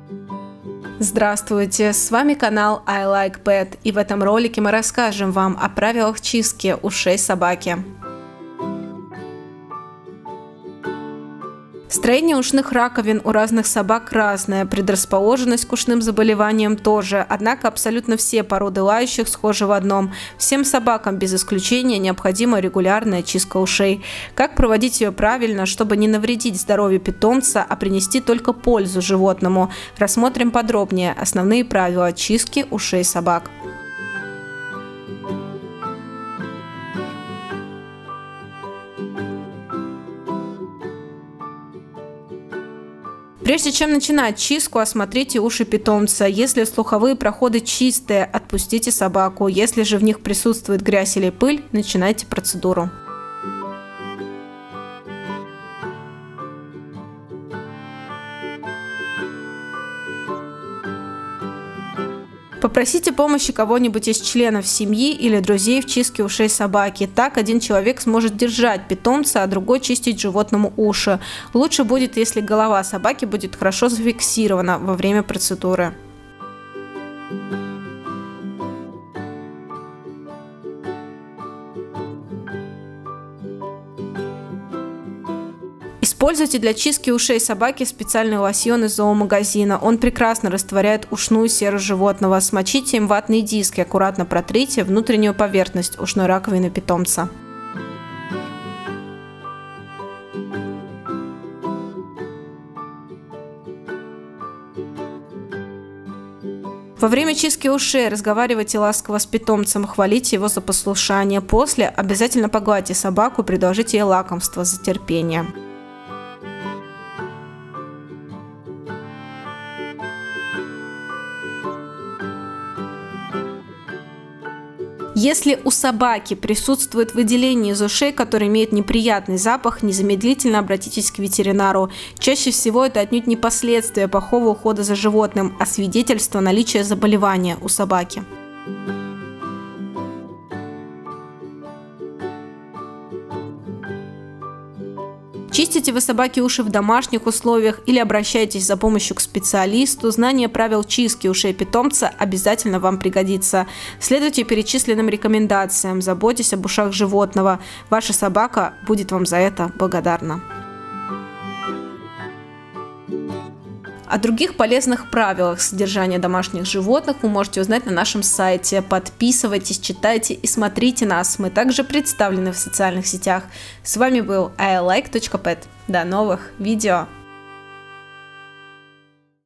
Здравствуйте, с вами канал I Like Pet, и в этом ролике мы расскажем вам о правилах чистки ушей собаки. Строение ушных раковин у разных собак разное, предрасположенность к ушным заболеваниям тоже, однако абсолютно все породы лающих схожи в одном. Всем собакам без исключения необходима регулярная чистка ушей. Как проводить ее правильно, чтобы не навредить здоровью питомца, а принести только пользу животному, рассмотрим подробнее основные правила чистки ушей собак. Прежде чем начинать чистку, осмотрите уши питомца. Если слуховые проходы чистые, отпустите собаку. Если же в них присутствует грязь или пыль, начинайте процедуру. Попросите помощи кого-нибудь из членов семьи или друзей в чистке ушей собаки. Так один человек сможет держать питомца, а другой чистить животному уши. Лучше будет, если голова собаки будет хорошо зафиксирована во время процедуры. Используйте для чистки ушей собаки специальный лосьон из зоомагазина. Он прекрасно растворяет ушную серу животного. Смочите им ватные диски, аккуратно протрите внутреннюю поверхность ушной раковины питомца. Во время чистки ушей разговаривайте ласково с питомцем, хвалите его за послушание. После обязательно погладьте собаку, предложите ей лакомство за терпение. Если у собаки присутствует выделение из ушей, которое имеет неприятный запах, незамедлительно обратитесь к ветеринару. Чаще всего это отнюдь не последствия плохого ухода за животным, а свидетельство наличия заболевания у собаки. Чистите вы собаке уши в домашних условиях или обращайтесь за помощью к специалисту, знание правил чистки ушей питомца обязательно вам пригодится. Следуйте перечисленным рекомендациям, заботьтесь об ушах животного. Ваша собака будет вам за это благодарна. О других полезных правилах содержания домашних животных вы можете узнать на нашем сайте. Подписывайтесь, читайте и смотрите нас. Мы также представлены в социальных сетях. С вами был ilike.pet. До новых видео!